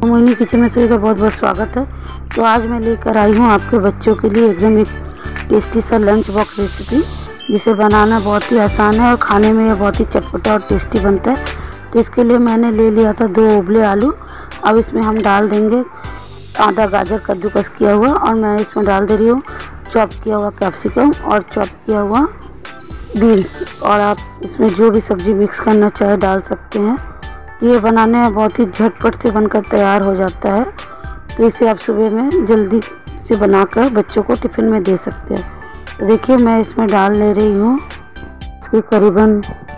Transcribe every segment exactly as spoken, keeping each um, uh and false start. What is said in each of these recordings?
Mohini kitchen में सभी का बहुत बहुत स्वागत है। तो आज मैं लेकर आई हूँ आपके बच्चों के लिए एकदम एक टेस्टी सा लंच बॉक्स रेसिपी, जिसे बनाना बहुत ही आसान है और खाने में यह बहुत ही चटपटा और टेस्टी बनता है। तो इसके लिए मैंने ले लिया था दो उबले आलू। अब इसमें हम डाल देंगे आधा गाजर कद्दूकस किया हुआ, और मैं इसमें डाल दे रही हूँ चॉप किया हुआ कैप्सिकम और चॉप किया हुआ बीन्स। और आप इसमें जो भी सब्ज़ी मिक्स करना चाहे डाल सकते हैं। ये बनाने में बहुत ही झटपट से बनकर तैयार हो जाता है, तो इसे आप सुबह में जल्दी से बनाकर बच्चों को टिफ़िन में दे सकते हैं। तो देखिए मैं इसमें डाल ले रही हूँ कि करीबन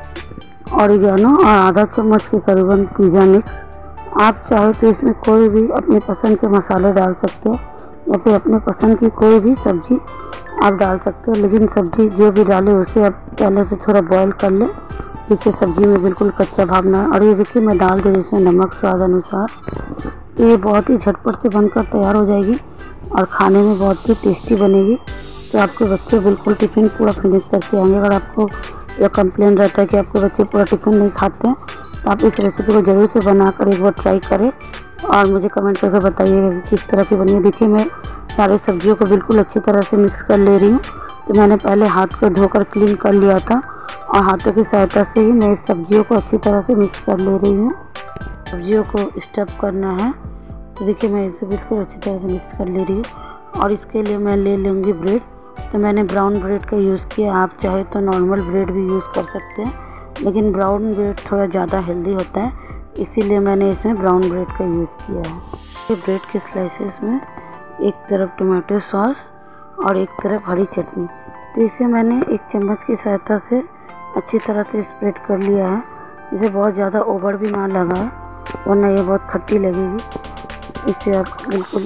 ऑरिगेनो और आधा चम्मच के करीबन पिज़्ज़ा मिक्स। आप चाहे तो इसमें कोई भी अपने पसंद के मसाले डाल सकते हैं, या फिर अपने पसंद की कोई भी सब्ज़ी आप डाल सकते हैं। लेकिन सब्ज़ी जो भी डालें उसे आप पहले से थोड़ा बॉईल कर लें, जिससे सब्ज़ी में बिल्कुल कच्चा भाव ना है। और ये देखिए मैं डाल दे रही हूँ इसमें नमक स्वाद अनुसार। तो ये बहुत ही झटपट से बनकर तैयार हो जाएगी और खाने में बहुत ही टेस्टी बनेगी। तो आपके बच्चे बिल्कुल टिफ़िन पूरा फिनिश करके आएंगे। अगर आपको यह कंप्लेन रहता है कि आपके बच्चे पूरा टिफ़िन नहीं खाते हैं, तो आप इस रेसिपी को ज़रूर से बनाकर एक बार ट्राई करें और मुझे कमेंट करके बताइएगा कि किस तरह की बनी है। देखिए मैं सारी सब्जियों को बिल्कुल अच्छी तरह से मिक्स कर ले रही हूँ। तो मैंने पहले हाथ को धोकर क्लीन कर लिया था, और हाथों की सहायता से ही मैं इस सब्जियों को अच्छी तरह से मिक्स कर ले रही हूँ। सब्जियों को स्टफ करना है, तो देखिए मैं इसे बिल्कुल अच्छी तरह से मिक्स कर ले रही हूँ। और इसके लिए मैं ले लूँगी ब्रेड। तो मैंने ब्राउन ब्रेड का यूज़ किया। आप चाहे तो नॉर्मल ब्रेड भी यूज़ कर सकते हैं, लेकिन ब्राउन ब्रेड थोड़ा ज़्यादा हेल्दी होता है, इसीलिए मैंने इसमें ब्राउन ब्रेड का यूज़ किया है। ये ब्रेड के स्लाइसेस में एक तरफ टमाटो सॉस और एक तरफ हरी चटनी। तो इसे मैंने एक चम्मच की सहायता से अच्छी तरह से स्प्रेड कर लिया है। इसे बहुत ज़्यादा ओवर भी ना लगाए, वरना ये बहुत खट्टी लगेगी। इसे आप बिल्कुल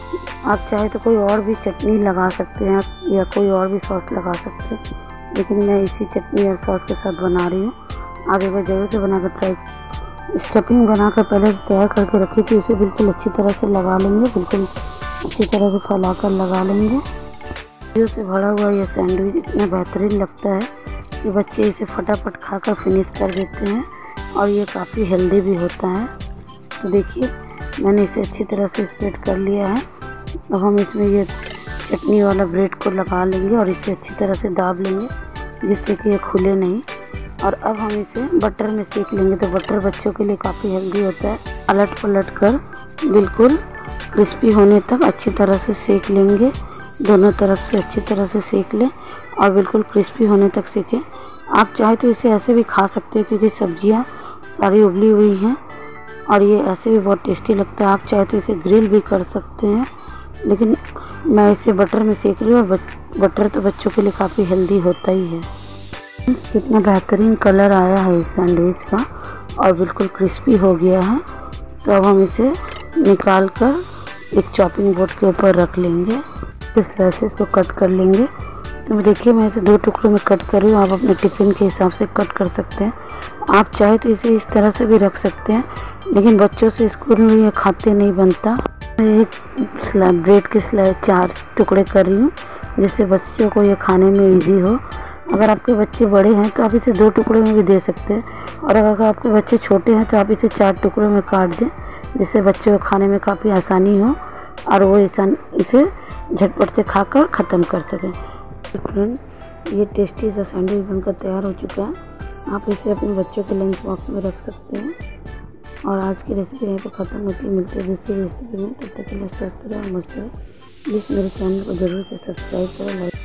आप चाहे तो कोई और भी चटनी लगा सकते हैं या कोई और भी सॉस लगा सकते हैं, लेकिन मैं इसी चटनी और सॉस के साथ बना रही हूँ। आप एक बार ज़रूर से बनाकर ट्राई। स्टफिंग बनाकर पहले तैयार करके रखी थी, उसे बिल्कुल अच्छी तरह से लगा लेंगे, बिल्कुल अच्छी तरह से फैला कर लगा लेंगे। सब्जियों से भरा हुआ यह सैंडविच इतना बेहतरीन लगता है कि बच्चे इसे फटाफट खाकर फिनिश कर देते हैं, और ये काफ़ी हेल्दी भी होता है। तो देखिए मैंने इसे अच्छी तरह से स्प्रेड कर लिया है। अब हम इसमें ये चटनी वाला ब्रेड को लगा लेंगे और इसे अच्छी तरह से दाब लेंगे, जिससे कि ये खुले नहीं। और अब हम इसे बटर में सेक लेंगे। तो बटर बच्चों के लिए काफ़ी हेल्दी होता है। पलट पलट कर बिल्कुल क्रिस्पी होने तक अच्छी तरह से सेक लेंगे। दोनों तरफ से अच्छी तरह से सेक लें और बिल्कुल क्रिस्पी होने तक सेकें। आप चाहे तो इसे ऐसे भी खा सकते हैं, क्योंकि सब्जियां सारी उबली हुई हैं और ये ऐसे भी बहुत टेस्टी लगता है। आप चाहे तो इसे ग्रिल भी कर सकते हैं, लेकिन मैं इसे बटर में सेक रही हूँ। और बटर तो बच्चों के लिए काफ़ी हेल्दी होता ही है। कितना बेहतरीन कलर आया है इस सैंडविच का, और बिल्कुल क्रिस्पी हो गया है। तो अब हम इसे निकाल कर एक चॉपिंग बोर्ड के ऊपर रख लेंगे, फिर स्लाइसेस को कट कर लेंगे। तो देखिए मैं इसे दो टुकड़ों में कट कर रही हूँ। आप अपने टिफ़िन के हिसाब से कट कर सकते हैं। आप चाहे तो इसे इस तरह से भी रख सकते हैं, लेकिन बच्चों से स्कूल में ये खाते नहीं बनता। मैं एक ब्रेड के स्लाइस चार टुकड़े कर रही हूँ, जिससे बच्चों को ये खाने में ईजी हो। अगर आपके बच्चे बड़े हैं तो आप इसे दो टुकड़े में भी दे सकते हैं, और अगर आपके बच्चे छोटे हैं तो आप इसे चार टुकड़ों में काट दें, जिससे बच्चों को खाने में काफ़ी आसानी हो और वो इसे झटपट से खाकर ख़त्म कर सकें। फ्रेंड्स, ये टेस्टी सा सैंडविच बनकर तैयार हो चुका है। आप इसे अपने बच्चों के लंच बॉक्स में रख सकते हैं। और आज की रेसिपी यहीं पर ख़त्म होती है। मिलते हैं दूसरी रेसिपी में। तब तक के लिए स्वस्थ रहे और मस्त रहे। प्लीज़ मेरे चैनल को ज़रूर से सब्सक्राइब करें, लाइक